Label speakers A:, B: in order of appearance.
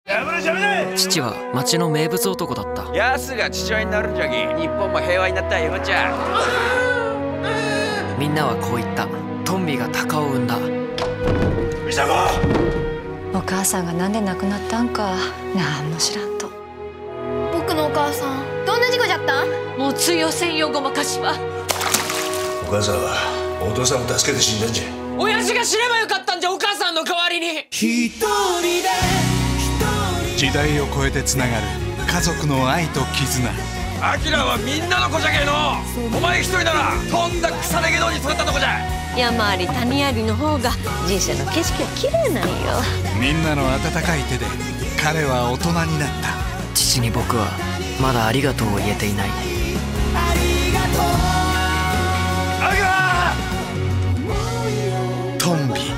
A: 父は町の名物男だった。
B: ヤスが父親になるんじゃき、日本も平和になったよっちゃ。
A: みんなはこう言った。トンビが鷹を産んだ。
C: 美佐子、
D: お母さんがなんで亡くなったんかなんも知らんと。
E: 僕のお母さんどんな事故じゃったん？
F: もう通用せんよごまかしは。
C: お母さんはお父さんを助けて死んだんじゃ。
F: 親父が死ねばよかったんじゃ、お母さんの代わりに。
G: 時代を超えてつながる家族の愛と絆。
B: アキラはみんなの子じゃけえの。お前一人ならとんだ腐れ縁に育ったとこじゃ。
F: 山あり谷ありの方が人生の景色は綺麗なんよ。
G: みんなの温かい手で彼は大人になった。
A: 父に僕はまだありがとうを言えていない。
C: アキラ！
G: トンビ。